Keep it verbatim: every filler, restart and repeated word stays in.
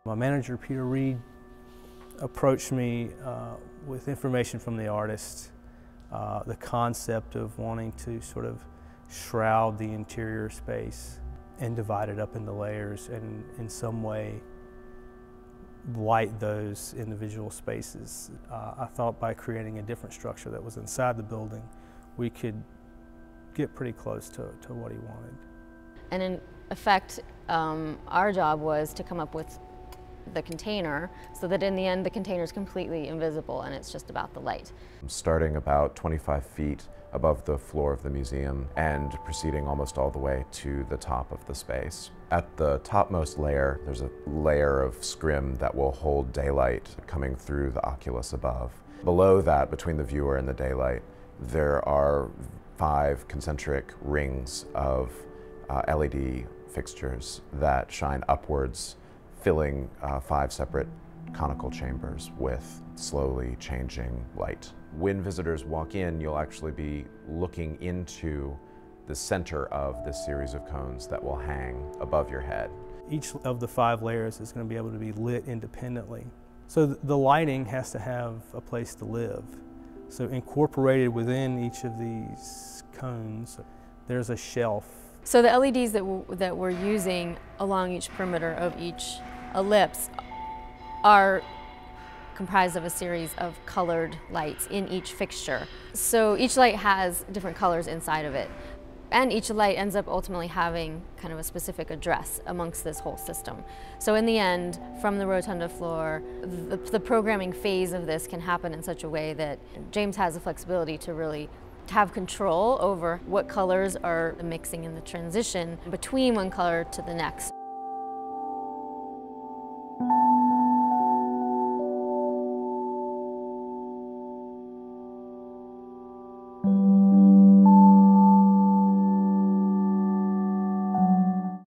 My manager, Peter Reed, approached me uh, with information from the artist, uh, the concept of wanting to sort of shroud the interior space and divide it up into layers and in some way light those individual spaces. Uh, I thought by creating a different structure that was inside the building, we could get pretty close to, to what he wanted. And in effect, um, our job was to come up with the container so that in the end the container is completely invisible and it's just about the light. Starting about twenty-five feet above the floor of the museum and proceeding almost all the way to the top of the space. At the topmost layer, there's a layer of scrim that will hold daylight coming through the oculus above. Below that, between the viewer and the daylight, there are five concentric rings of uh, L E D fixtures that shine upwards, filling uh, five separate conical chambers with slowly changing light. When visitors walk in, you'll actually be looking into the center of this series of cones that will hang above your head. Each of the five layers is going to be able to be lit independently. So the lighting has to have a place to live. So incorporated within each of these cones, there's a shelf. So the L E Ds that, w that we're using along each perimeter of each ellipse are comprised of a series of colored lights in each fixture. So each light has different colors inside of it. And each light ends up ultimately having kind of a specific address amongst this whole system. So in the end, from the rotunda floor, the, the programming phase of this can happen in such a way that James has the flexibility to really have control over what colors are mixing in the transition between one color to the next.